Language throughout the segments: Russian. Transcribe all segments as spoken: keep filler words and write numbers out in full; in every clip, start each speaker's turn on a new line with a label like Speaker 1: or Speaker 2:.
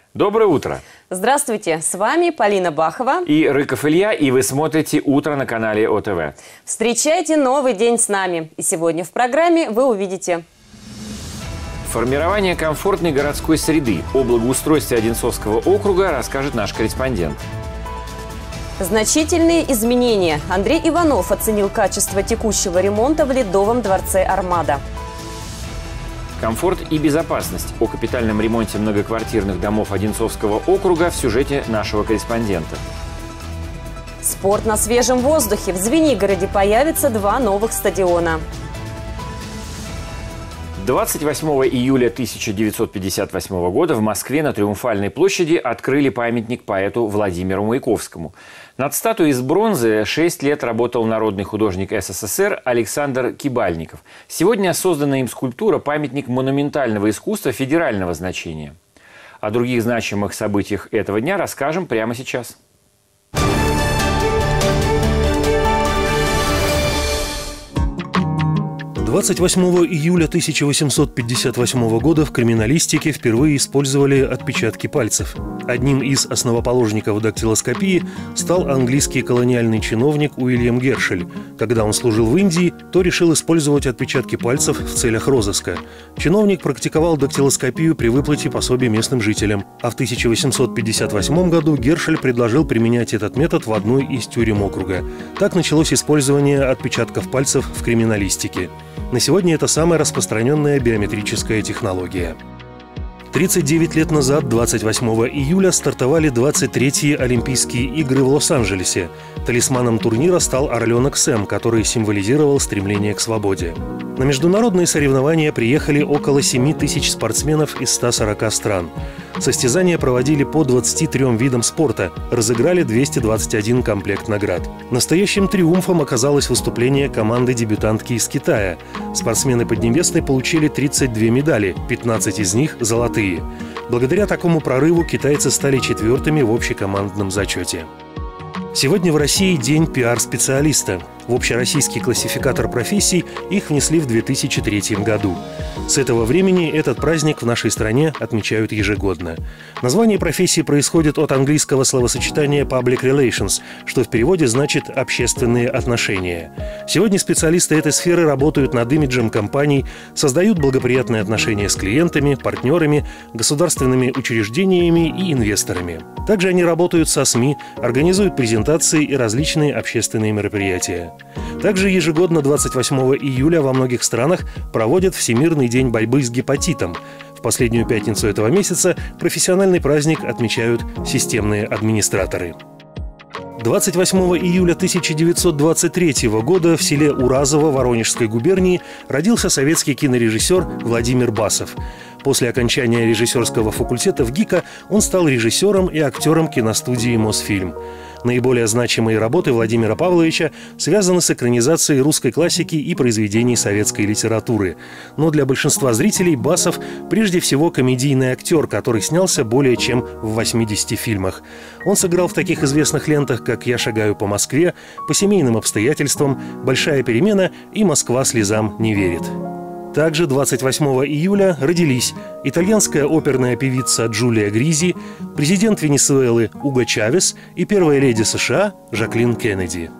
Speaker 1: Доброе утро!
Speaker 2: Здравствуйте! С вами Полина Бахова
Speaker 1: и Рыков Илья, и вы смотрите «Утро» на канале О Тэ Вэ.
Speaker 2: Встречайте новый день с нами. И сегодня в программе вы увидите:
Speaker 1: формирование комфортной городской среды. О благоустройстве Одинцовского округа расскажет наш корреспондент.
Speaker 2: Значительные изменения. Андрей Иванов оценил качество текущего ремонта в Ледовом дворце «Армада».
Speaker 1: Комфорт и безопасность. О капитальном ремонте многоквартирных домов Одинцовского округа в сюжете нашего корреспондента.
Speaker 2: Спорт на свежем воздухе. В Звенигороде появится два новых стадиона.
Speaker 1: двадцать восьмого июля тысяча девятьсот пятьдесят восьмого года в Москве на Триумфальной площади открыли памятник поэту Владимиру Маяковскому. Над статуей из бронзы шесть лет работал народный художник Эс Эс Эс Эр Александр Кибальников. Сегодня созданная им скульптура – памятник монументального искусства федерального значения. О других значимых событиях этого дня расскажем прямо сейчас.
Speaker 3: двадцать восьмого июля тысяча восемьсот пятьдесят восьмого года в криминалистике впервые использовали отпечатки пальцев. Одним из основоположников дактилоскопии стал английский колониальный чиновник Уильям Гершель. Когда он служил в Индии, то решил использовать отпечатки пальцев в целях розыска. Чиновник практиковал дактилоскопию при выплате пособий местным жителям. А в тысяча восемьсот пятьдесят восьмом году Гершель предложил применять этот метод в одной из тюрем округа. Так началось использование отпечатков пальцев в криминалистике. На сегодня это самая распространенная биометрическая технология. тридцать девять лет назад, двадцать восьмого июля, стартовали двадцать третьи Олимпийские игры в Лос-Анджелесе. Талисманом турнира стал орленок Сэм, который символизировал стремление к свободе. На международные соревнования приехали около семи тысяч спортсменов из ста сорока стран. Состязания проводили по двадцати трём видам спорта, разыграли двести двадцать один комплект наград. Настоящим триумфом оказалось выступление команды-дебютантки из Китая. Спортсмены Поднебесной получили тридцать две медали, пятнадцать из них – золотые. Благодаря такому прорыву китайцы стали четвертыми в общекомандном зачете. Сегодня в России день пиар-специалиста. В общероссийский классификатор профессий их внесли в две тысячи третьем году. С этого времени этот праздник в нашей стране отмечают ежегодно. Название профессии происходит от английского словосочетания «public relations», что в переводе значит «общественные отношения». Сегодня специалисты этой сферы работают над имиджем компаний, создают благоприятные отношения с клиентами, партнерами, государственными учреждениями и инвесторами. Также они работают со СМИ, организуют презентации и различные общественные мероприятия. Также ежегодно двадцать восьмого июля во многих странах проводят Всемирный день борьбы с гепатитом. В последнюю пятницу этого месяца профессиональный праздник отмечают системные администраторы. двадцать восьмого июля тысяча девятьсот двадцать третьего года в селе Уразово Воронежской губернии родился советский кинорежиссер Владимир Басов. После окончания режиссерского факультета в ГИКа он стал режиссером и актером киностудии «Мосфильм». Наиболее значимые работы Владимира Павловича связаны с экранизацией русской классики и произведений советской литературы. Но для большинства зрителей Басов прежде всего комедийный актер, который снялся более чем в восьмидесяти фильмах. Он сыграл в таких известных лентах, как «Я шагаю по Москве», «По семейным обстоятельствам», «Большая перемена» и «Москва слезам не верит». Также двадцать восьмого июля родились итальянская оперная певица Джулия Гризи, президент Венесуэлы Уго Чавес и первая леди США Жаклин Кеннеди.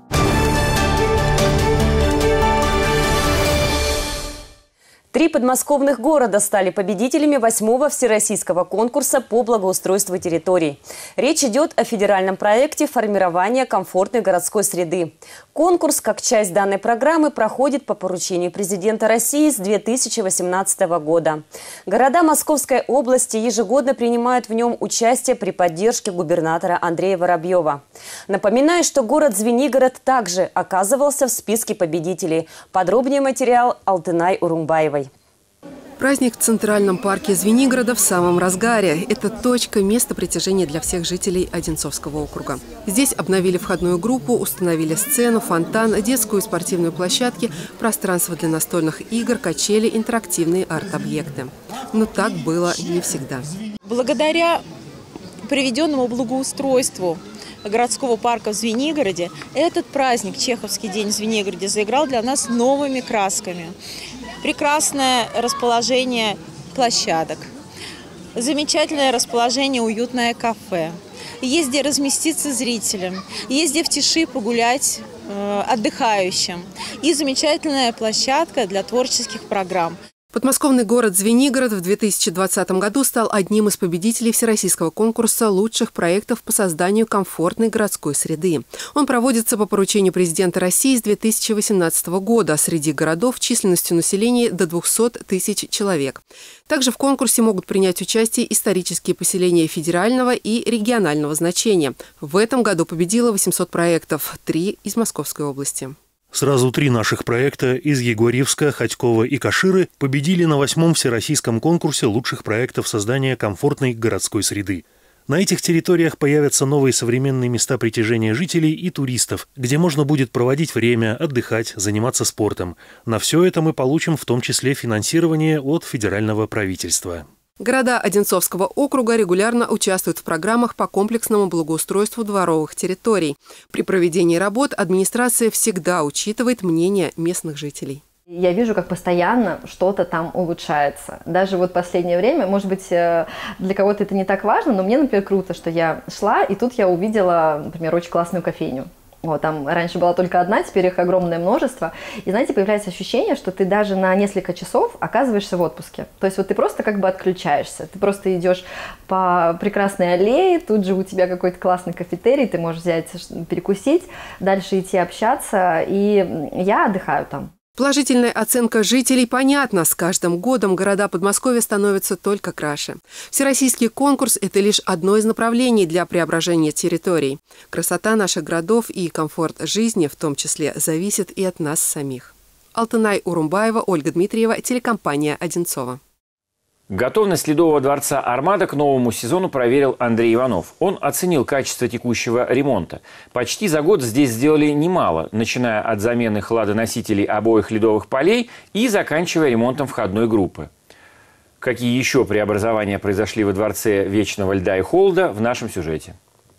Speaker 2: Три подмосковных города стали победителями восьмого всероссийского конкурса по благоустройству территорий. Речь идет о федеральном проекте формирования комфортной городской среды. Конкурс, как часть данной программы, проходит по поручению президента России с две тысячи восемнадцатого года. Города Московской области ежегодно принимают в нем участие при поддержке губернатора Андрея Воробьева. Напоминаю, что город Звенигород также оказывался в списке победителей. Подробнее материал Алтынай Урумбаевой.
Speaker 4: Праздник в Центральном парке Звенигорода в самом разгаре. Это точка, место притяжения для всех жителей Одинцовского округа. Здесь обновили входную группу, установили сцену, фонтан, детскую и спортивную площадки, пространство для настольных игр, качели, интерактивные арт-объекты. Но так было не всегда.
Speaker 5: Благодаря приведенному благоустройству городского парка в Звенигороде этот праздник, Чеховский день в Звенигороде, заиграл для нас новыми красками. Прекрасное расположение площадок, Замечательное расположение, уютное кафе. Есть где разместиться зрителям, есть где в тиши погулять э, отдыхающим. И замечательная площадка для творческих программ.
Speaker 4: Подмосковный город Звенигород в две тысячи двадцатом году стал одним из победителей всероссийского конкурса лучших проектов по созданию комфортной городской среды. Он проводится по поручению президента России с две тысячи восемнадцатого года среди городов численностью населения до двухсот тысяч человек. Также в конкурсе могут принять участие исторические поселения федерального и регионального значения. В этом году победило восемьсот проектов, три из Московской области.
Speaker 3: Сразу три наших проекта из Егорьевска, Хотькова и Каширы победили на восьмом всероссийском конкурсе лучших проектов создания комфортной городской среды. На этих территориях появятся новые современные места притяжения жителей и туристов, где можно будет проводить время, отдыхать, заниматься спортом. На все это мы получим в том числе финансирование от федерального правительства.
Speaker 4: Города Одинцовского округа регулярно участвуют в программах по комплексному благоустройству дворовых территорий. При проведении работ администрация всегда учитывает мнение местных жителей.
Speaker 6: Я вижу, как постоянно что-то там улучшается. Даже вот в последнее время, может быть, для кого-то это не так важно, но мне, например, круто, что я шла, и тут я увидела, например, очень классную кофейню. Вот, там раньше была только одна, теперь их огромное множество. И, знаете, появляется ощущение, что ты даже на несколько часов оказываешься в отпуске. То есть вот ты просто как бы отключаешься. Ты просто идешь по прекрасной аллее, тут же у тебя какой-то классный кафетерий, ты можешь взять, перекусить, дальше идти общаться, и я отдыхаю там.
Speaker 4: Положительная оценка жителей понятна. С каждым годом города Подмосковья становятся только краше. Всероссийский конкурс – это лишь одно из направлений для преображения территорий. Красота наших городов и комфорт жизни в том числе зависит и от нас самих. Алтынай Урумбаева, Ольга Дмитриева, телекомпания «Одинцова».
Speaker 1: Готовность Ледового дворца «Армада» к новому сезону проверил Андрей Иванов. Он оценил качество текущего ремонта. Почти за год здесь сделали немало, начиная от замены хладоносителей обоих ледовых полей и заканчивая ремонтом входной группы. Какие еще преобразования произошли во дворце Вечного льда и холода, в нашем сюжете.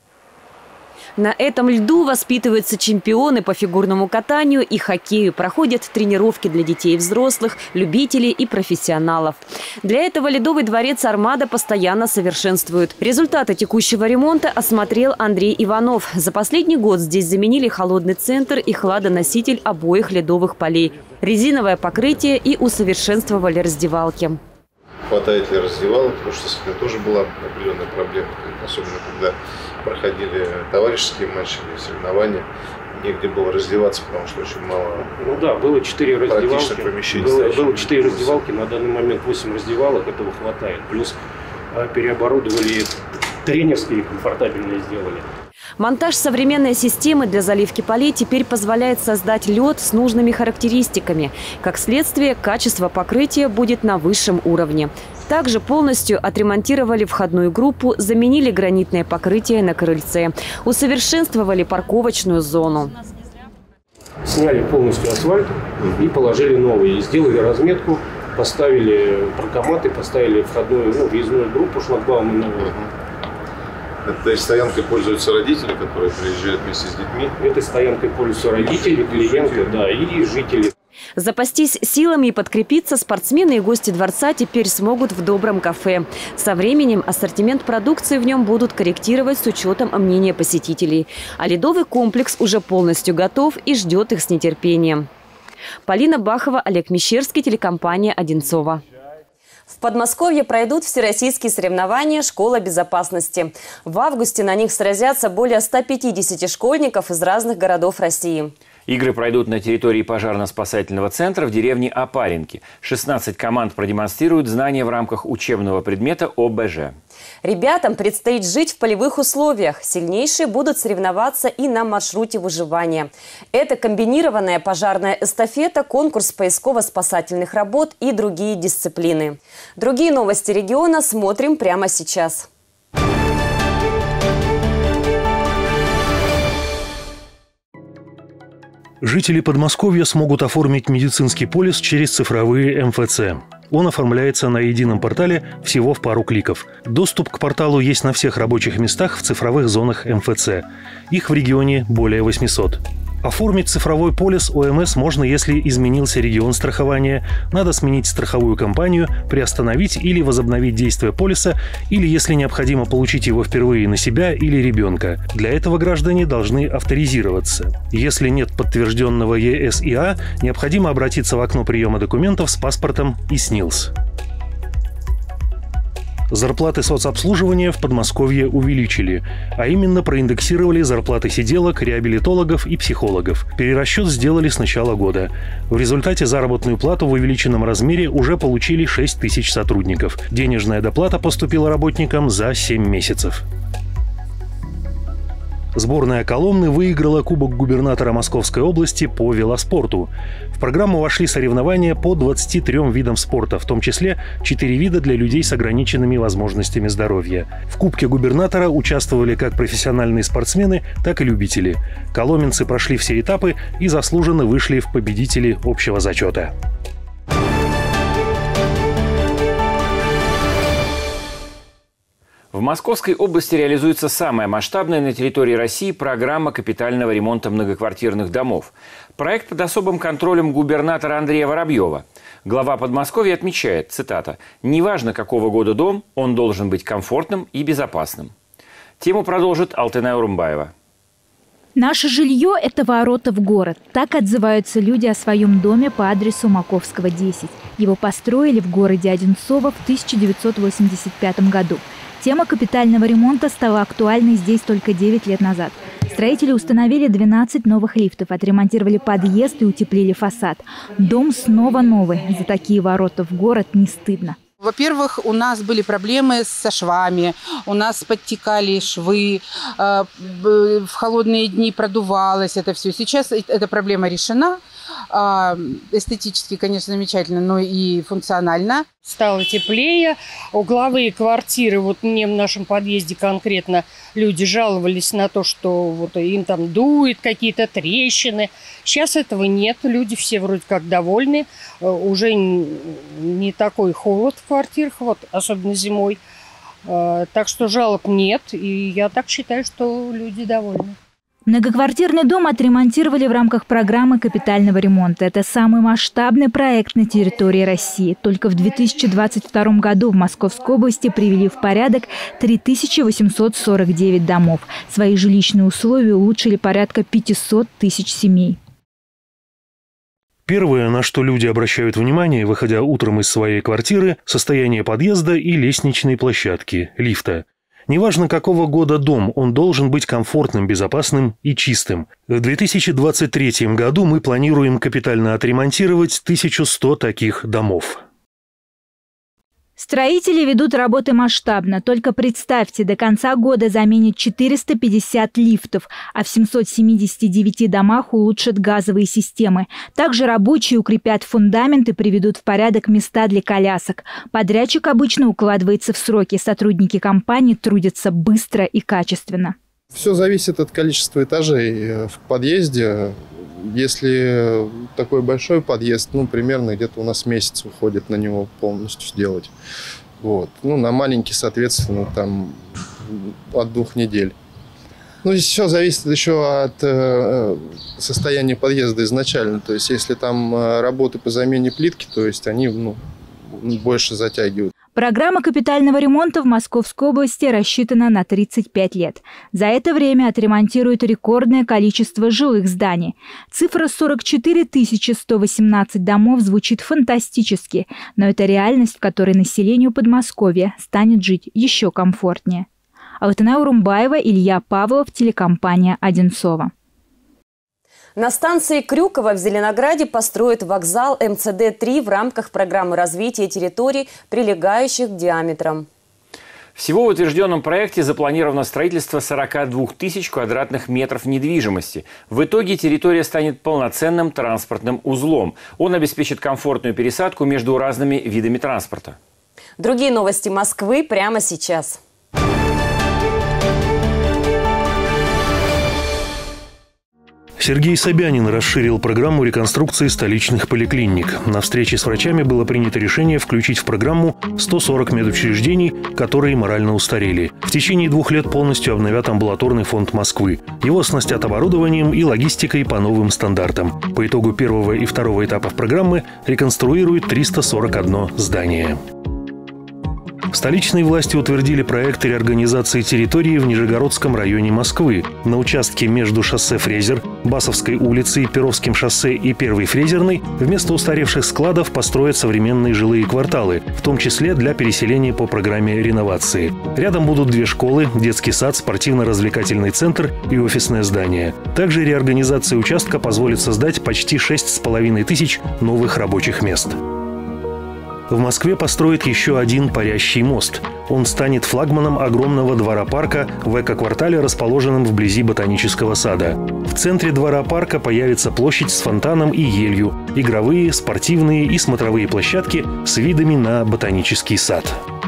Speaker 2: На этом льду воспитываются чемпионы по фигурному катанию и хоккею. Проходят тренировки для детей и взрослых, любителей и профессионалов. Для этого Ледовый дворец «Армада» постоянно совершенствуют. Результаты текущего ремонта осмотрел Андрей Иванов. За последний год здесь заменили холодный центр и хладоноситель обоих ледовых полей, резиновое покрытие и усовершенствовали раздевалки.
Speaker 7: Хватает ли раздевалок, потому что с этим тоже была определенная проблема, особенно когда проходили товарищеские матчи или соревнования, негде было раздеваться, потому что очень мало.
Speaker 8: Ну да, было четыре раздевалки. Было, было четыре раздевалки, на данный момент восемь раздевалок, этого хватает. Плюс переоборудовали тренерские, комфортабельные сделали.
Speaker 2: Монтаж современной системы для заливки полей теперь позволяет создать лед с нужными характеристиками. Как следствие, качество покрытия будет на высшем уровне. Также полностью отремонтировали входную группу, заменили гранитное покрытие на крыльце, усовершенствовали парковочную зону.
Speaker 8: Сняли полностью асфальт и положили новый. И сделали разметку, поставили паркоматы, поставили входную, ну, въездную группу, шлагбаумы новые.
Speaker 7: Этой стоянкой пользуются родители, которые приезжают вместе с детьми?
Speaker 8: Этой стоянкой пользуются родители, клиенты, да, и жители.
Speaker 2: Запастись силами и подкрепиться спортсмены и гости дворца теперь смогут в добром кафе. Со временем ассортимент продукции в нем будут корректировать с учетом мнения посетителей. А ледовый комплекс уже полностью готов и ждет их с нетерпением. Полина Бахова, Олег Мещерский, телекомпания «Одинцова».
Speaker 9: В Подмосковье пройдут всероссийские соревнования «Школа безопасности». В августе на них сразятся более ста пятидесяти школьников из разных городов России.
Speaker 1: Игры пройдут на территории пожарно-спасательного центра в деревне Опаренки. шестнадцать команд продемонстрируют знания в рамках учебного предмета О Б Ж.
Speaker 9: Ребятам предстоит жить в полевых условиях. Сильнейшие будут соревноваться и на маршруте выживания. Это комбинированная пожарная эстафета, конкурс поисково-спасательных работ и другие дисциплины. Другие новости региона смотрим прямо сейчас.
Speaker 3: Жители Подмосковья смогут оформить медицинский полис через цифровые эм эф цэ. Он оформляется на едином портале всего в пару кликов. Доступ к порталу есть на всех рабочих местах в цифровых зонах эм эф цэ. Их в регионе более восьмисот. Оформить цифровой полис О Эм Эс можно, если изменился регион страхования, надо сменить страховую компанию, приостановить или возобновить действие полиса, или, если необходимо, получить его впервые на себя или ребенка. Для этого граждане должны авторизироваться. Если нет подтвержденного Е Эс И А, необходимо обратиться в окно приема документов с паспортом и С Н И Л С. Зарплаты соцобслуживания в Подмосковье увеличили, а именно проиндексировали зарплаты сиделок, реабилитологов и психологов. Перерасчет сделали с начала года. В результате заработную плату в увеличенном размере уже получили шесть тысяч сотрудников. Денежная доплата поступила работникам за семь месяцев. Сборная Коломны выиграла Кубок губернатора Московской области по велоспорту. В программу вошли соревнования по двадцати трём видам спорта, в том числе четыре вида для людей с ограниченными возможностями здоровья. В Кубке губернатора участвовали как профессиональные спортсмены, так и любители. Коломенцы прошли все этапы и заслуженно вышли в победители общего зачета.
Speaker 1: В Московской области реализуется самая масштабная на территории России программа капитального ремонта многоквартирных домов. Проект под особым контролем губернатора Андрея Воробьева. Глава Подмосковья отмечает, цитата, «Неважно, какого года дом, он должен быть комфортным и безопасным». Тему продолжит Алтынай Урумбаева.
Speaker 10: Наше жилье – это ворота в город. Так отзываются люди о своем доме по адресу Маковского, десять. Его построили в городе Одинцово в тысяча девятьсот восемьдесят пятом году. Тема капитального ремонта стала актуальной здесь только девять лет назад. Строители установили двенадцать новых лифтов, отремонтировали подъезд и утеплили фасад. Дом снова новый. За такие ворота в город не стыдно.
Speaker 11: Во-первых, у нас были проблемы со швами, у нас подтекали швы, в холодные дни продувалось это все. Сейчас эта проблема решена. Эстетически, конечно, замечательно, но и функционально.
Speaker 12: Стало теплее. Угловые квартиры, вот мне в нашем подъезде конкретно люди жаловались на то, что вот им там дует, какие-то трещины. Сейчас этого нет, люди все вроде как довольны. Уже не такой холод в квартирах, вот, особенно зимой. Так что жалоб нет, и я так считаю, что люди довольны.
Speaker 10: Многоквартирный дом отремонтировали в рамках программы капитального ремонта. Это самый масштабный проект на территории России. Только в две тысячи двадцать втором году в Московской области привели в порядок три тысячи восемьсот сорок девять домов. Свои жилищные условия улучшили порядка пятисот тысяч семей.
Speaker 3: Первое, на что люди обращают внимание, выходя утром из своей квартиры, состояние подъезда и лестничной площадки, лифта. Неважно, какого года дом, он должен быть комфортным, безопасным и чистым. В две тысячи двадцать третьем году мы планируем капитально отремонтировать тысячу сто таких домов.
Speaker 10: Строители ведут работы масштабно. Только представьте, до конца года заменят четыреста пятьдесят лифтов, а в семистах семидесяти девяти домах улучшат газовые системы. Также рабочие укрепят фундамент и приведут в порядок места для колясок. Подрядчик обычно укладывается в сроки. Сотрудники компании трудятся быстро и качественно.
Speaker 13: Все зависит от количества этажей в подъезде. Если такой большой подъезд, ну, примерно где-то у нас месяц уходит на него полностью сделать. Вот. Ну, на маленький, соответственно, там от двух недель. Ну, здесь все зависит еще от э, состояния подъезда изначально. То есть, если там работы по замене плитки, то есть они, ну, больше затягивают.
Speaker 10: Программа капитального ремонта в Московской области рассчитана на тридцать пять лет. За это время отремонтируют рекордное количество жилых зданий. Цифра сорок четыре тысячи сто восемнадцать домов звучит фантастически, но это реальность, в которой населению Подмосковья станет жить еще комфортнее. Алтынай Урумбаева, Илья Павлов, телекомпания «Одинцово».
Speaker 2: На станции Крюково в Зеленограде построят вокзал Эм Цэ Дэ три в рамках программы развития территорий, прилегающих к диаметрам.
Speaker 1: Всего в утвержденном проекте запланировано строительство сорока двух тысяч квадратных метров недвижимости. В итоге территория станет полноценным транспортным узлом. Он обеспечит комфортную пересадку между разными видами транспорта.
Speaker 2: Другие новости Москвы прямо сейчас.
Speaker 3: Сергей Собянин расширил программу реконструкции столичных поликлиник. На встрече с врачами было принято решение включить в программу сто сорок медучреждений, которые морально устарели. В течение двух лет полностью обновят амбулаторный фонд Москвы. Его оснастят оборудованием и логистикой по новым стандартам. По итогу первого и второго этапов программы реконструируют триста сорок одно здание. Столичные власти утвердили проект реорганизации территории в Нижегородском районе Москвы. На участке между шоссе Фрезер, Басовской улицей, Перовским шоссе и Первой Фрезерной вместо устаревших складов построят современные жилые кварталы, в том числе для переселения по программе реновации. Рядом будут две школы, детский сад, спортивно-развлекательный центр и офисное здание. Также реорганизация участка позволит создать почти шесть с половиной тысяч новых рабочих мест. В Москве построят еще один парящий мост. Он станет флагманом огромного двора-парка в эко-квартале, расположенном вблизи Ботанического сада. В центре двора-парка появится площадь с фонтаном и елью, игровые, спортивные и смотровые площадки с видами на Ботанический сад.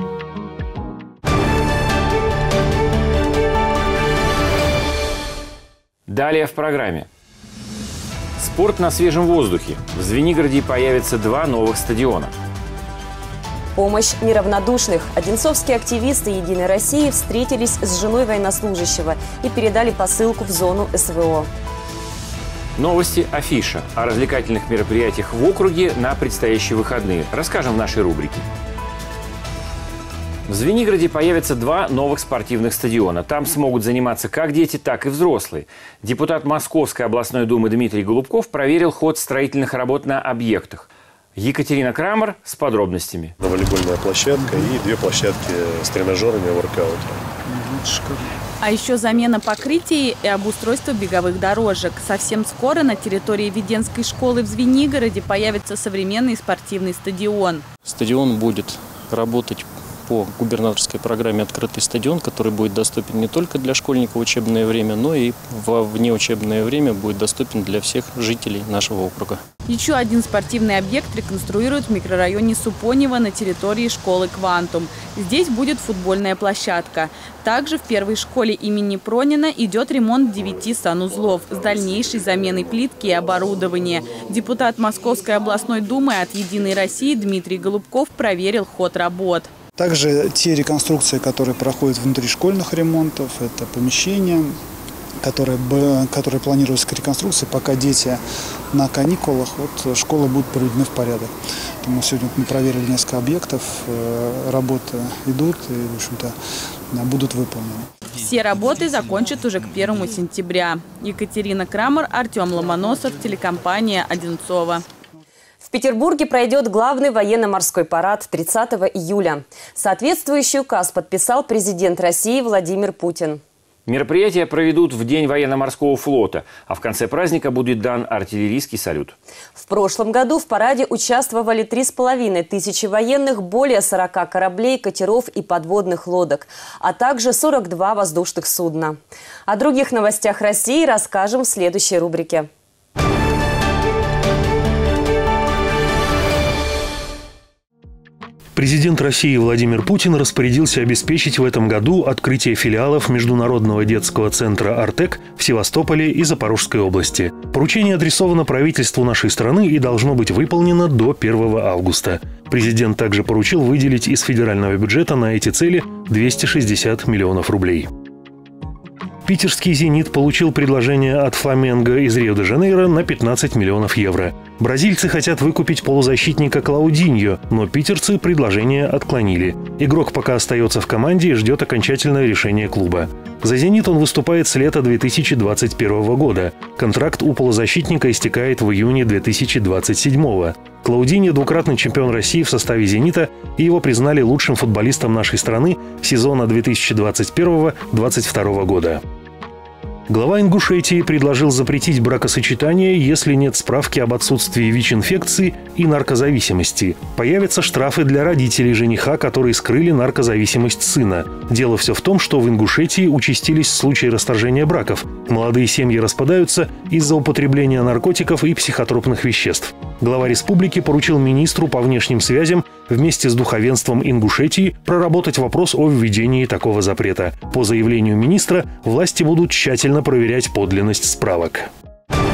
Speaker 1: Далее в программе. Спорт на свежем воздухе. В Звенигороде появится два новых стадиона.
Speaker 2: Помощь неравнодушных. Одинцовские активисты «Единой России» встретились с женой военнослужащего и передали посылку в зону эс вэ о.
Speaker 1: Новости афиша о развлекательных мероприятиях в округе на предстоящие выходные. Расскажем в нашей рубрике. В Звенигороде появятся два новых спортивных стадиона. Там смогут заниматься как дети, так и взрослые. Депутат Московской областной думы Дмитрий Голубков проверил ход строительных работ на объектах. Екатерина Крамер с подробностями.
Speaker 14: Волейбольная площадка и две площадки с тренажерами воркаута.
Speaker 15: А еще замена покрытий и обустройство беговых дорожек. Совсем скоро на территории Веденской школы в Звенигороде появится современный спортивный стадион.
Speaker 16: Стадион будет работать по губернаторской программе «Открытый стадион», который будет доступен не только для школьников в учебное время, но и во внеучебное время будет доступен для всех жителей нашего округа.
Speaker 15: Еще один спортивный объект реконструируют в микрорайоне Супонево на территории школы «Квантум». Здесь будет футбольная площадка. Также в первой школе имени Пронина идет ремонт девяти санузлов с дальнейшей заменой плитки и оборудования. Депутат Московской областной думы от «Единой России» Дмитрий Голубков проверил ход работ.
Speaker 17: Также те реконструкции, которые проходят внутри школьных ремонтов, это помещения, которые, которые планируются к реконструкции, пока дети на каникулах, вот школы будут приведены в порядок. Поэтому сегодня мы проверили несколько объектов, работы идут и, в общем-то, будут выполнены.
Speaker 15: Все работы закончат уже к первому сентября. Екатерина Крамер, Артем Ломоносов, телекомпания «Одинцово».
Speaker 2: В Петербурге пройдет главный военно-морской парад тридцатого июля. Соответствующий указ подписал президент России Владимир Путин.
Speaker 1: Мероприятие проведут в День военно-морского флота, а в конце праздника будет дан артиллерийский салют.
Speaker 2: В прошлом году в параде участвовали три с половиной тысячи военных, более сорока кораблей, катеров и подводных лодок, а также сорок два воздушных судна. О других новостях России расскажем в следующей рубрике.
Speaker 3: Президент России Владимир Путин распорядился обеспечить в этом году открытие филиалов Международного детского центра «Артек» в Севастополе и Запорожской области. Поручение адресовано правительству нашей страны и должно быть выполнено до первого августа. Президент также поручил выделить из федерального бюджета на эти цели двести шестьдесят миллионов рублей. Питерский «Зенит» получил предложение от «Фламенго» из Рио-де-Жанейро на пятнадцать миллионов евро. Бразильцы хотят выкупить полузащитника Клаудиньо, но питерцы предложение отклонили. Игрок пока остается в команде и ждет окончательное решение клуба. За «Зенит» он выступает с лета две тысячи двадцать первого года. Контракт у полузащитника истекает в июне две тысячи двадцать седьмого. Клаудиньо – двукратный чемпион России в составе «Зенита», и его признали лучшим футболистом нашей страны сезона две тысячи двадцать первого — двадцать второго года. Глава Ингушетии предложил запретить бракосочетание, если нет справки об отсутствии ВИЧ-инфекции и наркозависимости. Появятся штрафы для родителей жениха, которые скрыли наркозависимость сына. Дело все в том, что в Ингушетии участились случаи расторжения браков. Молодые семьи распадаются из-за употребления наркотиков и психотропных веществ. Глава республики поручил министру по внешним связям вместе с духовенством Ингушетии проработать вопрос о введении такого запрета. По заявлению министра, власти будут тщательно проверять подлинность справок.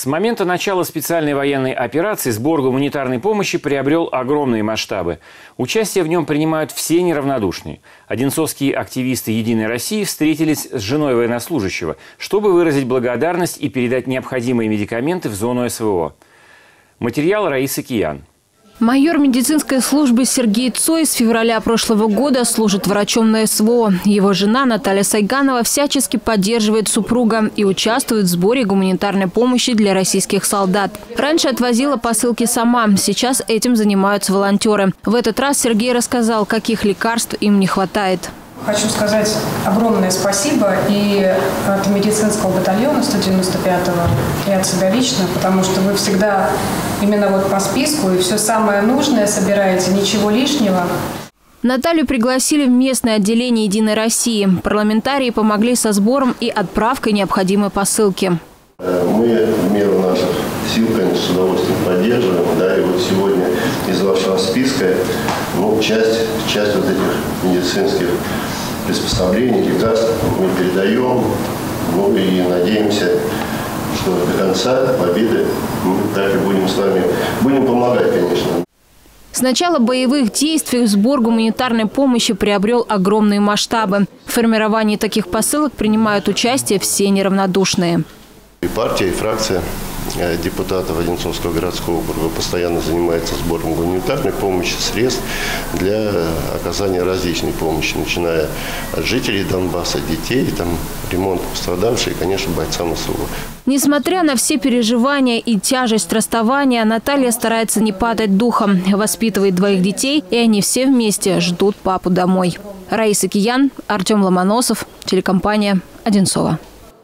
Speaker 1: С момента начала специальной военной операции сбор гуманитарной помощи приобрел огромные масштабы. Участие в нем принимают все неравнодушные. Одинцовские активисты «Единой России» встретились с женой военнослужащего, чтобы выразить благодарность и передать необходимые медикаменты в зону СВО. Материал Раисы Киян.
Speaker 18: Майор медицинской службы Сергей Цой с февраля прошлого года служит врачом на СВО. Его жена Наталья Сайганова всячески поддерживает супруга и участвует в сборе гуманитарной помощи для российских солдат. Раньше отвозила посылки сама, сейчас этим занимаются волонтеры. В этот раз Сергей рассказал, каких лекарств им не хватает.
Speaker 19: Хочу сказать огромное спасибо и от медицинского батальона сто девяносто пятого, и от себя лично, потому что вы всегда именно вот по списку и все самое нужное собираете, ничего лишнего.
Speaker 18: Наталью пригласили в местное отделение «Единой России». Парламентарии помогли со сбором и отправкой необходимой посылки.
Speaker 20: Мы в меру наших сил, конечно, с удовольствием поддерживаем. Да, и вот сегодня из вашего списка ну, часть, часть вот этих медицинских приспособлений, лекарств мы передаем. Ну и надеемся, что до конца победы мы так и будем с вами, будем помогать, конечно.
Speaker 18: С начала боевых действий сбор гуманитарной помощи приобрел огромные масштабы. В формировании таких посылок принимают участие все неравнодушные.
Speaker 20: И партия, и фракция депутатов Одинцовского городского округа постоянно занимается сбором гуманитарной помощи, средств для оказания различной помощи, начиная от жителей Донбасса, детей, там, ремонт пострадавших и, конечно, бойцам СВО.
Speaker 18: Несмотря на все переживания и тяжесть расставания, Наталья старается не падать духом, воспитывает двоих детей, и они все вместе ждут папу домой. Раиса Киян, Артем Ломоносов, телекомпания «Одинцово».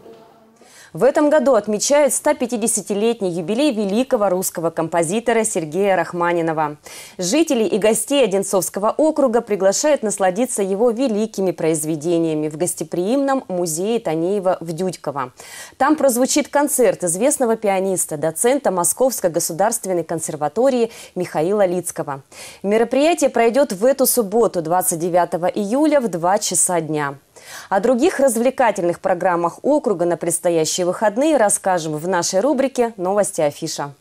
Speaker 2: В этом году отмечают сто пятидесятилетний юбилей великого русского композитора Сергея Рахманинова. Жителей и гостей Одинцовского округа приглашают насладиться его великими произведениями в гостеприимном музее Танеева в Дюдьково. Там прозвучит концерт известного пианиста, доцента Московской государственной консерватории Михаила Лицкого. Мероприятие пройдет в эту субботу, двадцать девятого июля, в два часа дня. О других развлекательных программах округа на предстоящие выходные расскажем в нашей рубрике «Новости Афиша».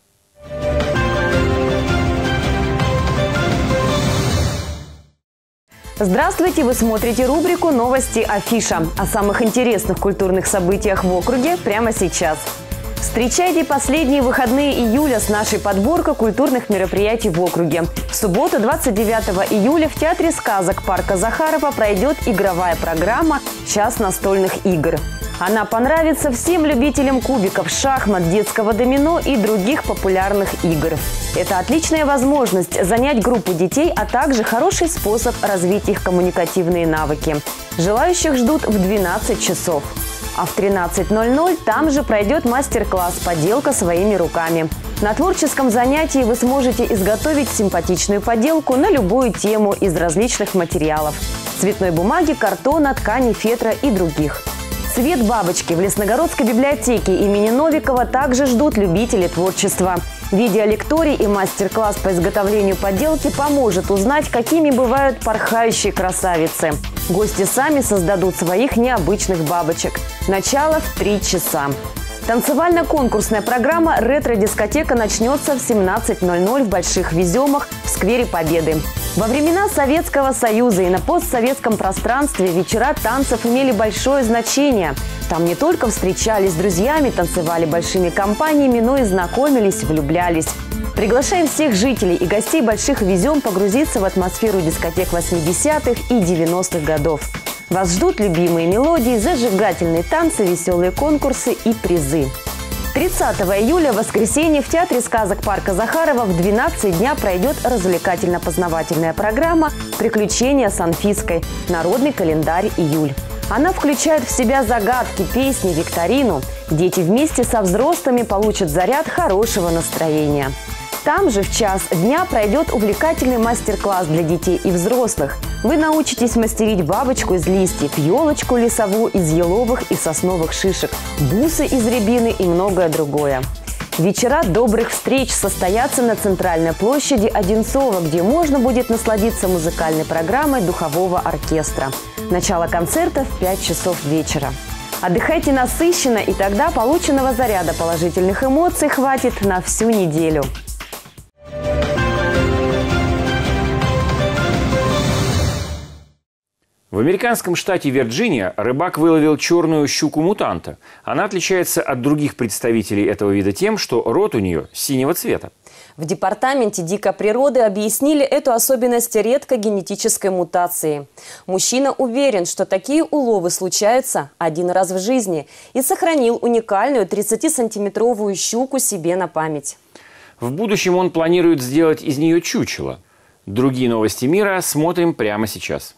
Speaker 2: Здравствуйте! Вы смотрите рубрику «Новости Афиша». О самых интересных культурных событиях в округе прямо сейчас. Встречайте последние выходные июля с нашей подборкой культурных мероприятий в округе. В субботу, двадцать девятого июля, в Театре сказок парка Захарова пройдет игровая программа «Час настольных игр». Она понравится всем любителям кубиков, шахмат, детского домино и других популярных игр. Это отличная возможность занять группу детей, а также хороший способ развить их коммуникативные навыки. Желающих ждут в двенадцать часов. А в тринадцать ноль ноль там же пройдет мастер-класс «Поделка своими руками». На творческом занятии вы сможете изготовить симпатичную поделку на любую тему из различных материалов – цветной бумаги, картона, ткани, фетра и других. Цвет бабочки в Лесногородской библиотеке имени Новикова также ждут любители творчества. Видеолекторий и мастер-класс по изготовлению поделки поможет узнать, какими бывают порхающие красавицы. Гости сами создадут своих необычных бабочек. Начало в три часа. Танцевально-конкурсная программа «Ретро-дискотека» начнется в семнадцать ноль ноль в Больших Веземах в Сквере Победы. Во времена Советского Союза и на постсоветском пространстве вечера танцев имели большое значение. Там не только встречались с друзьями, танцевали большими компаниями, но и знакомились, влюблялись. Приглашаем всех жителей и гостей Больших Везем погрузиться в атмосферу дискотек восьмидесятых и девяностых годов. Вас ждут любимые мелодии, зажигательные танцы, веселые конкурсы и призы. тридцатого июля, в воскресенье, в Театре сказок парка Захарова в двенадцать дня пройдет развлекательно-познавательная программа «Приключения с Анфиской. Народный календарь июль». Она включает в себя загадки, песни, викторину. Дети вместе со взрослыми получат заряд хорошего настроения. Там же в час дня пройдет увлекательный мастер-класс для детей и взрослых. Вы научитесь мастерить бабочку из листьев, елочку лесовую из еловых и сосновых шишек, бусы из рябины и многое другое. Вечера добрых встреч состоятся на центральной площади Одинцова, где можно будет насладиться музыкальной программой духового оркестра. Начало концерта в пять часов вечера. Отдыхайте насыщенно, и тогда полученного заряда положительных эмоций хватит на всю неделю.
Speaker 1: В американском штате Вирджиния рыбак выловил черную щуку-мутанта. Она отличается от других представителей этого вида тем, что рот у нее синего цвета.
Speaker 2: В департаменте дикой природы объяснили эту особенность редкой генетической мутации. Мужчина уверен, что такие уловы случаются один раз в жизни и сохранил уникальную тридцатисантиметровую щуку себе на память.
Speaker 1: В будущем он планирует сделать из нее чучело. Другие новости мира смотрим прямо сейчас.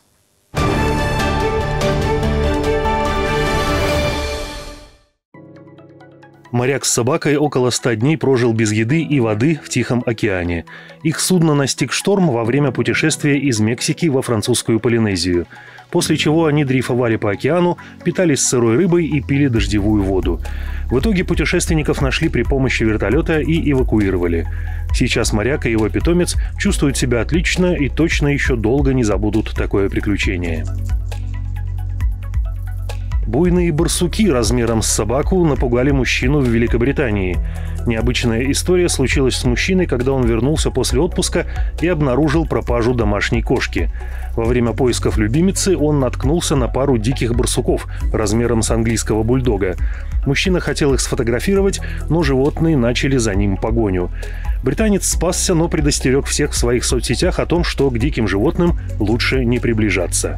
Speaker 3: Моряк с собакой около ста дней прожил без еды и воды в Тихом океане. Их судно настиг шторм во время путешествия из Мексики во французскую Полинезию, после чего они дрейфовали по океану, питались сырой рыбой и пили дождевую воду. В итоге путешественников нашли при помощи вертолета и эвакуировали. Сейчас моряк и его питомец чувствуют себя отлично и точно еще долго не забудут такое приключение. Буйные барсуки размером с собаку напугали мужчину в Великобритании. Необычная история случилась с мужчиной, когда он вернулся после отпуска и обнаружил пропажу домашней кошки. Во время поисков любимицы он наткнулся на пару диких барсуков размером с английского бульдога. Мужчина хотел их сфотографировать, но животные начали за ним погоню. Британец спасся, но предостерег всех в своих соцсетях о том, что к диким животным лучше не приближаться.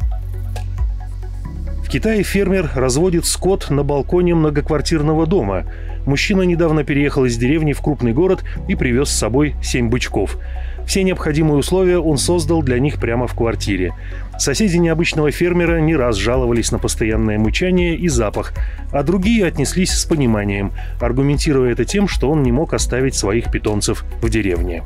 Speaker 3: В Китае фермер разводит скот на балконе многоквартирного дома. Мужчина недавно переехал из деревни в крупный город и привез с собой семь бычков. Все необходимые условия он создал для них прямо в квартире. Соседи необычного фермера не раз жаловались на постоянное мычание и запах, а другие отнеслись с пониманием, аргументируя это тем, что он не мог оставить своих питомцев в деревне.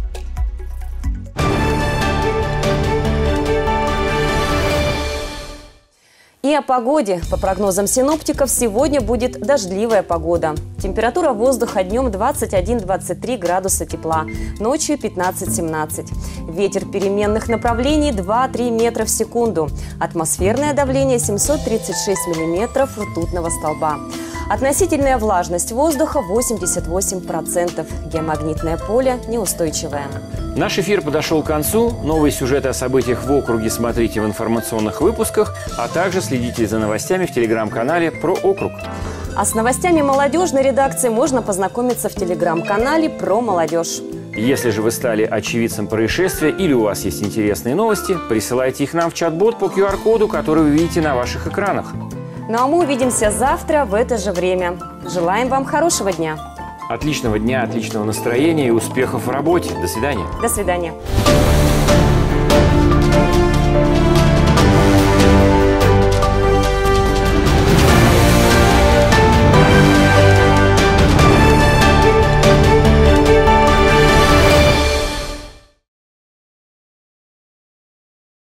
Speaker 2: И о погоде. По прогнозам синоптиков, сегодня будет дождливая погода. Температура воздуха днем двадцать один — двадцать три градуса тепла, ночью пятнадцать — семнадцать. Ветер переменных направлений два — три метра в секунду. Атмосферное давление семьсот тридцать шесть миллиметров ртутного столба. Относительная влажность воздуха восемьдесят восемь процентов. Геомагнитное поле неустойчивое.
Speaker 1: Наш эфир подошел к концу. Новые сюжеты о событиях в округе смотрите в информационных выпусках, а также следите за новостями в телеграм-канале «Про округ».
Speaker 2: А с новостями молодежной редакции можно познакомиться в телеграм-канале «Про молодежь».
Speaker 1: Если же вы стали очевидцем происшествия или у вас есть интересные новости, присылайте их нам в чат-бот по ку ар коду, который вы видите на ваших экранах.
Speaker 2: Ну а мы увидимся завтра в это же время. Желаем вам хорошего дня.
Speaker 1: Отличного дня, отличного настроения и успехов в работе. До свидания.
Speaker 2: До свидания.